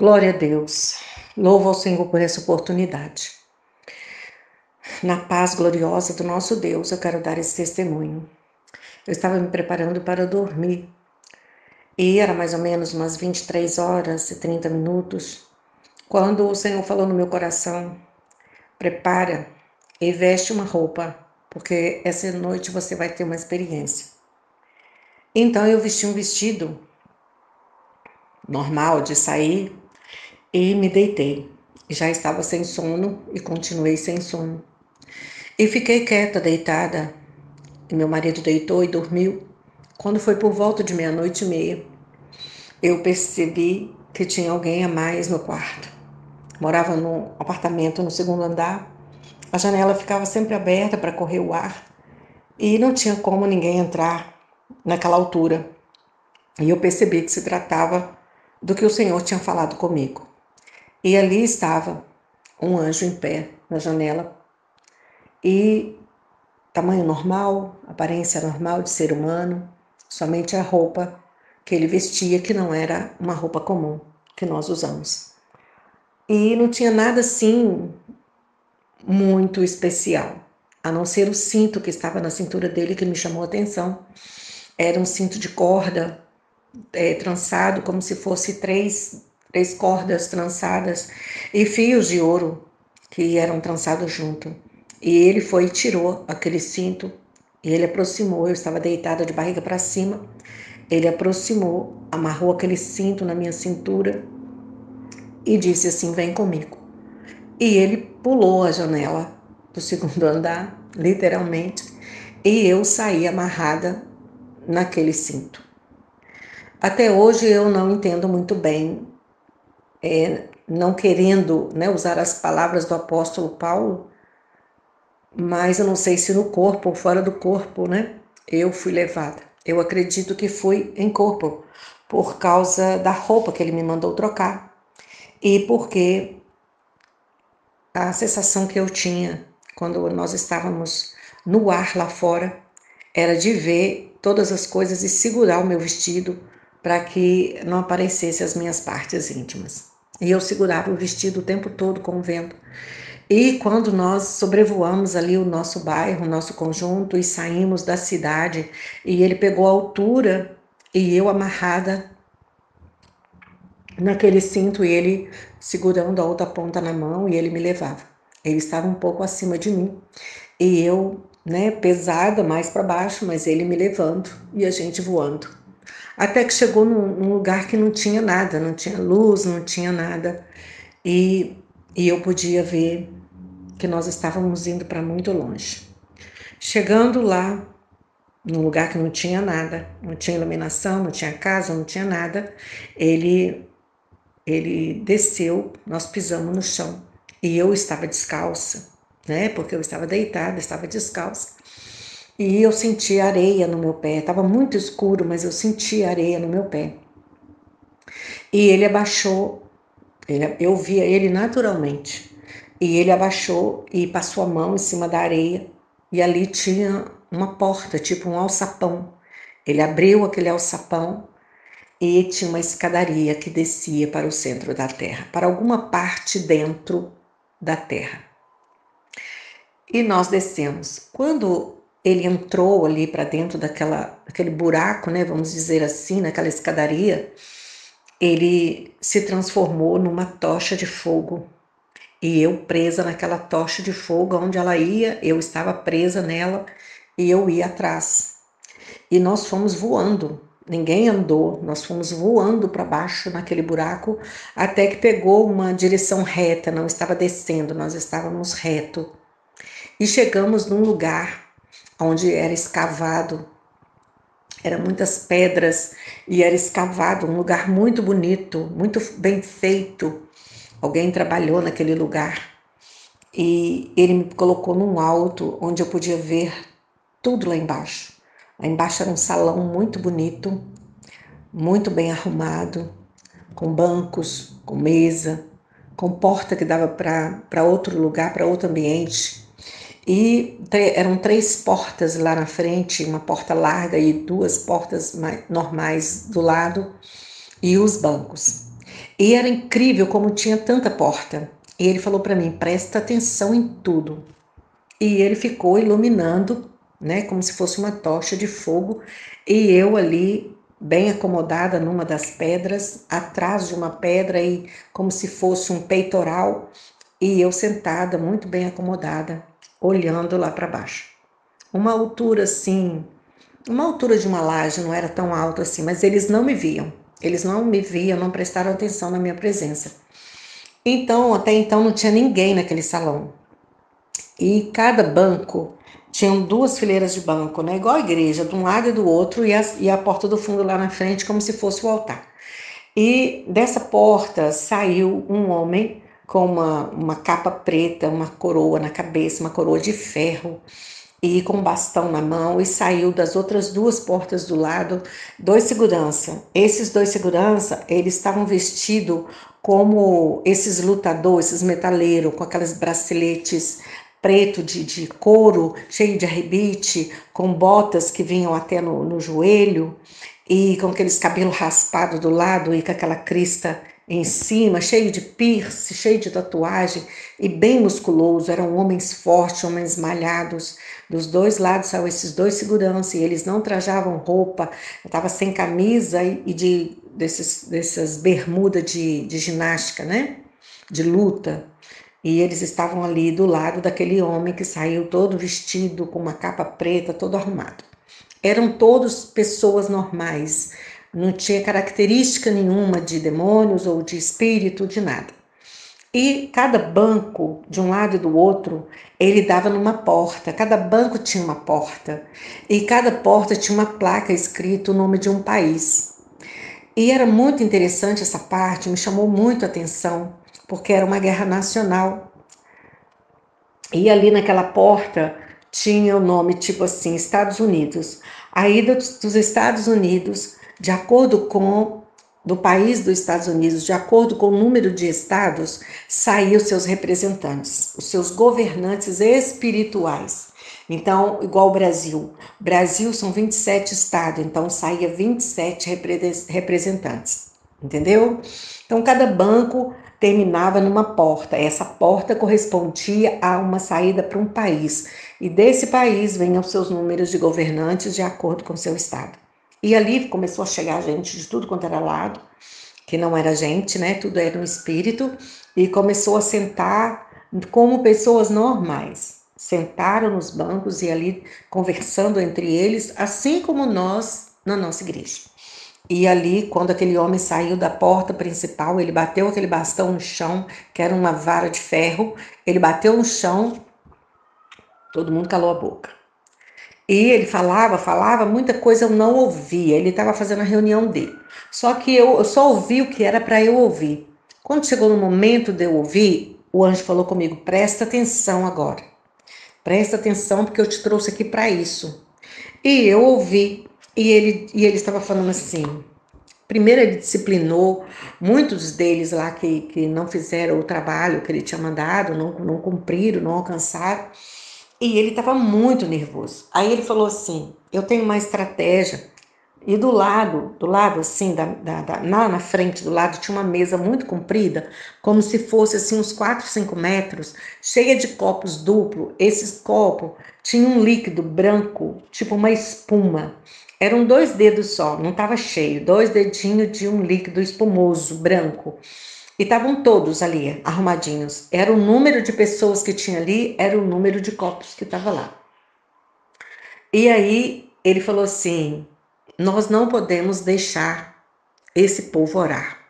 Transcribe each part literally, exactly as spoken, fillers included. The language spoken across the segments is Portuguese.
Glória a Deus. Louvo ao Senhor por essa oportunidade. Na paz gloriosa do nosso Deus, eu quero dar esse testemunho. Eu estava me preparando para dormir e era mais ou menos umas vinte e três horas e trinta minutos, quando o Senhor falou no meu coração: prepara e veste uma roupa, porque essa noite você vai ter uma experiência. Então eu vesti um vestido normal de sair e me deitei. Já estava sem sono e continuei sem sono. E fiquei quieta, deitada. E meu marido deitou e dormiu. Quando foi por volta de meia-noite e meia, eu percebi que tinha alguém a mais no quarto. Morava num apartamento no segundo andar. A janela ficava sempre aberta para correr o ar e não tinha como ninguém entrar naquela altura. E eu percebi que se tratava do que o Senhor tinha falado comigo. E ali estava um anjo em pé na janela e tamanho normal, aparência normal de ser humano, somente a roupa que ele vestia, que não era uma roupa comum que nós usamos. E não tinha nada assim muito especial, a não ser o cinto que estava na cintura dele, que me chamou a atenção. Era um cinto de corda, é, trançado, como se fosse três, três cordas trançadas e fios de ouro que eram trançados junto. E ele foi e tirou aquele cinto, e ele aproximou, eu estava deitada de barriga para cima, ele aproximou, amarrou aquele cinto na minha cintura e disse assim: vem comigo. E ele pulou a janela do segundo andar, literalmente, e eu saí amarrada naquele cinto. Até hoje eu não entendo muito bem, é, não querendo, né, usar as palavras do apóstolo Paulo, mas eu não sei se no corpo ou fora do corpo, né, eu fui levada. Eu acredito que fui em corpo, por causa da roupa que ele me mandou trocar e porque a sensação que eu tinha quando nós estávamos no ar lá fora era de ver todas as coisas e segurar o meu vestido para que não aparecessem as minhas partes íntimas. E eu segurava o vestido o tempo todo com o vento. E quando nós sobrevoamos ali o nosso bairro, o nosso conjunto, e saímos da cidade, e ele pegou a altura e eu amarrada naquele cinto, e ele segurando a outra ponta na mão, e ele me levava. Ele estava um pouco acima de mim e eu, né, pesada mais para baixo, mas ele me levando e a gente voando. Até que chegou num, num lugar que não tinha nada, não tinha luz, não tinha nada, e, e eu podia ver que nós estávamos indo para muito longe. Chegando lá, num lugar que não tinha nada, não tinha iluminação, não tinha casa, não tinha nada, ele ele desceu, nós pisamos no chão e eu estava descalça, né? Porque eu estava deitada, estava descalça. E eu senti areia no meu pé, estava muito escuro, mas eu senti areia no meu pé. E ele abaixou, ele, eu via ele naturalmente, e ele abaixou e passou a mão em cima da areia, e ali tinha uma porta, tipo um alçapão. Ele abriu aquele alçapão e tinha uma escadaria que descia para o centro da terra, para alguma parte dentro da terra. E nós descemos. Quando ele entrou ali para dentro daquela, daquele buraco, né, vamos dizer assim, naquela escadaria, ele se transformou numa tocha de fogo. E eu presa naquela tocha de fogo, onde ela ia, eu estava presa nela e eu ia atrás. E nós fomos voando, ninguém andou, nós fomos voando para baixo naquele buraco, até que pegou uma direção reta, não estava descendo, nós estávamos reto. E chegamos num lugar onde era escavado, eram muitas pedras e era escavado, um lugar muito bonito, muito bem feito. Alguém trabalhou naquele lugar e ele me colocou num alto onde eu podia ver tudo lá embaixo. Lá embaixo era um salão muito bonito, muito bem arrumado, com bancos, com mesa, com porta que dava para outro lugar, para outro ambiente. E eram três portas lá na frente, uma porta larga e duas portas normais do lado, e os bancos. E era incrível como tinha tanta porta. E ele falou para mim, presta atenção em tudo. E ele ficou iluminando, né, como se fosse uma tocha de fogo, e eu ali, bem acomodada numa das pedras, atrás de uma pedra, e como se fosse um peitoral, e eu sentada, muito bem acomodada, olhando lá para baixo. Uma altura assim, uma altura de uma laje, não era tão alta assim, mas eles não me viam. Eles não me viam, não prestaram atenção na minha presença. Então, até então, não tinha ninguém naquele salão. E cada banco, tinham duas fileiras de banco, né? Igual a igreja, de um lado e do outro, e a, e a porta do fundo lá na frente, como se fosse o altar. E dessa porta saiu um homem com uma, uma capa preta, uma coroa na cabeça, uma coroa de ferro, e com um bastão na mão, e saiu das outras duas portas do lado, dois segurança. Esses dois segurança, eles estavam vestidos como esses lutadores, esses metaleiros, com aqueles braceletes preto de, de couro, cheio de arrebite, com botas que vinham até no, no joelho, e com aqueles cabelos raspados do lado e com aquela crista em cima, cheio de piercing, cheio de tatuagem e bem musculoso. Eram homens fortes, homens malhados. Dos dois lados saiu esses dois seguranças e eles não trajavam roupa, estava sem camisa e de desses, dessas bermudas de, de ginástica, né? De luta. E eles estavam ali do lado daquele homem que saiu todo vestido com uma capa preta, todo arrumado. Eram todos pessoas normais, não tinha característica nenhuma de demônios ou de espírito, de nada. E cada banco, de um lado e do outro, ele dava numa porta. Cada banco tinha uma porta. E cada porta tinha uma placa escrito o nome de um país. E era muito interessante essa parte, me chamou muito a atenção, porque era uma guerra nacional. E ali naquela porta tinha o nome tipo assim, Estados Unidos. Aí dos, dos Estados Unidos, de acordo com do país dos Estados Unidos, de acordo com o número de estados, saíam seus representantes, os seus governantes espirituais. Então, igual o Brasil. Brasil são vinte e sete estados, então saía vinte e sete representantes, entendeu? Então, cada banco terminava numa porta. Essa porta correspondia a uma saída para um país. E desse país vinham seus números de governantes de acordo com seu estado. E ali começou a chegar gente de tudo quanto era lado, que não era gente, né? Tudo era um espírito. E começou a sentar como pessoas normais. Sentaram nos bancos e ali conversando entre eles, assim como nós na nossa igreja. E ali, quando aquele homem saiu da porta principal, ele bateu aquele bastão no chão, que era uma vara de ferro, ele bateu no chão, todo mundo calou a boca. E ele falava, falava, muita coisa eu não ouvia, ele estava fazendo a reunião dele. Só que eu, eu só ouvi o que era para eu ouvir. Quando chegou no momento de eu ouvir, o anjo falou comigo, presta atenção agora. Presta atenção porque eu te trouxe aqui para isso. E eu ouvi, e ele, e ele estava falando assim, primeiro ele disciplinou muitos deles lá que, que não fizeram o trabalho que ele tinha mandado, não, não cumpriram, não alcançaram. E ele estava muito nervoso. Aí ele falou assim, eu tenho uma estratégia. E do lado, do lado assim, da, da, da, lá na frente do lado, tinha uma mesa muito comprida, como se fosse assim uns quatro, cinco metros, cheia de copos duplo. Esses copos tinham um líquido branco, tipo uma espuma. Eram dois dedos só, não estava cheio, dois dedinhos de um líquido espumoso, branco. E estavam todos ali, arrumadinhos. Era o número de pessoas que tinha ali, era o número de copos que estava lá. E aí ele falou assim, nós não podemos deixar esse povo orar.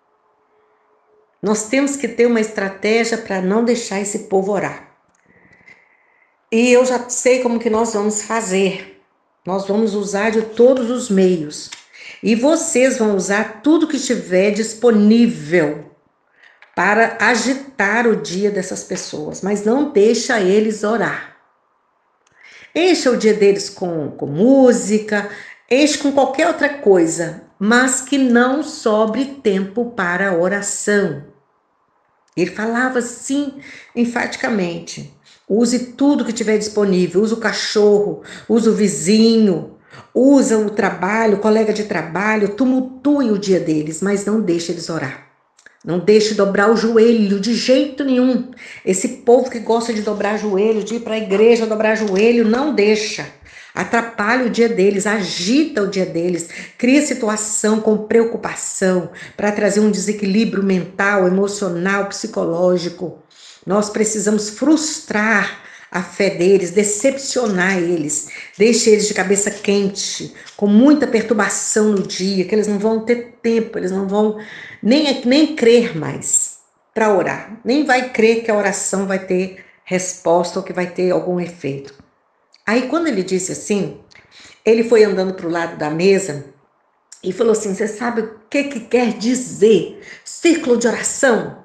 Nós temos que ter uma estratégia para não deixar esse povo orar. E eu já sei como que nós vamos fazer. Nós vamos usar de todos os meios. E vocês vão usar tudo que estiver disponível para agitar o dia dessas pessoas, mas não deixa eles orar. Encha o dia deles com, com música, enche com qualquer outra coisa, mas que não sobre tempo para oração. Ele falava assim, enfaticamente, use tudo que tiver disponível, use o cachorro, use o vizinho, usa o trabalho, o colega de trabalho, tumultue o dia deles, mas não deixe eles orar. Não deixe dobrar o joelho de jeito nenhum. Esse povo que gosta de dobrar joelho, de ir para a igreja dobrar joelho, não deixa. Atrapalha o dia deles, agita o dia deles, cria situação com preocupação para trazer um desequilíbrio mental, emocional, psicológico. Nós precisamos frustrar a fé deles, decepcionar eles, deixe eles de cabeça quente, com muita perturbação no dia, que eles não vão ter tempo, eles não vão nem, nem crer mais para orar, nem vai crer que a oração vai ter resposta ou que vai ter algum efeito. Aí quando ele disse assim, ele foi andando para o lado da mesa e falou assim, você sabe o que, que quer dizer círculo de oração?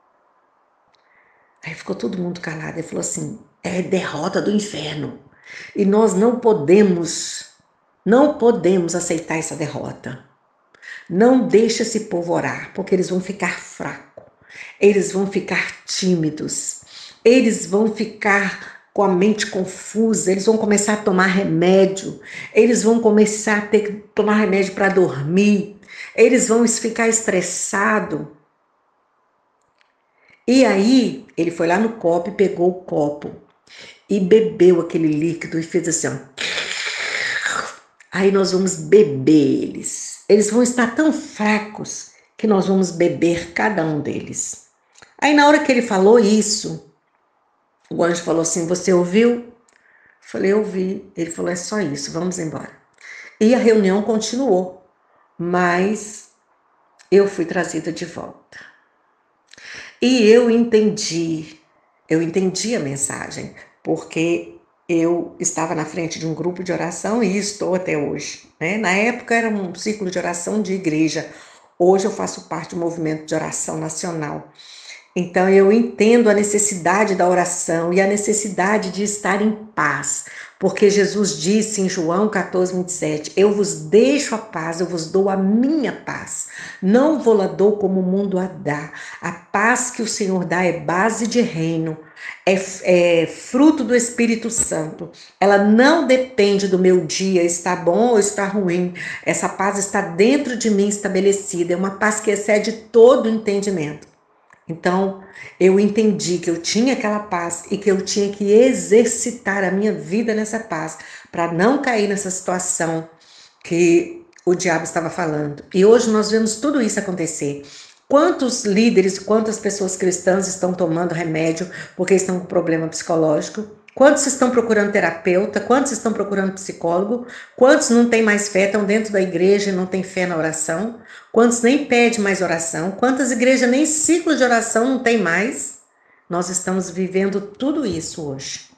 Aí ficou todo mundo calado, ele falou assim, é derrota do inferno. E nós não podemos, não podemos aceitar essa derrota. Não deixe esse povo orar, porque eles vão ficar fracos, eles vão ficar tímidos, eles vão ficar com a mente confusa, eles vão começar a tomar remédio, eles vão começar a ter que tomar remédio para dormir, eles vão ficar estressados. E aí, ele foi lá no copo e pegou o copo e bebeu aquele líquido e fez assim, ó. Aí nós vamos beber eles. Eles vão estar tão fracos que nós vamos beber cada um deles. Aí na hora que ele falou isso, o anjo falou assim, você ouviu? Eu falei, eu ouvi. Ele falou, é só isso, vamos embora. E a reunião continuou, mas eu fui trazida de volta. E eu entendi, eu entendi a mensagem, porque eu estava na frente de um grupo de oração e estou até hoje. Né? Na época era um círculo de oração de igreja, hoje eu faço parte do movimento de oração nacional. Então eu entendo a necessidade da oração e a necessidade de estar em paz, porque Jesus disse em João quatorze, vinte e sete, eu vos deixo a paz, eu vos dou a minha paz, não vou lá dou como o mundo a dá. A paz que o Senhor dá é base de reino, é, é fruto do Espírito Santo, ela não depende do meu dia, está bom ou está ruim, essa paz está dentro de mim estabelecida, é uma paz que excede todo o entendimento. Então, eu entendi que eu tinha aquela paz e que eu tinha que exercitar a minha vida nessa paz para não cair nessa situação que o diabo estava falando. E hoje nós vemos tudo isso acontecer. Quantos líderes, quantas pessoas cristãs estão tomando remédio porque estão com problema psicológico? Quantos estão procurando terapeuta? Quantos estão procurando psicólogo? Quantos não têm mais fé, estão dentro da igreja e não têm fé na oração? Quantos nem pedem mais oração? Quantas igrejas nem ciclo de oração não tem mais? Nós estamos vivendo tudo isso hoje.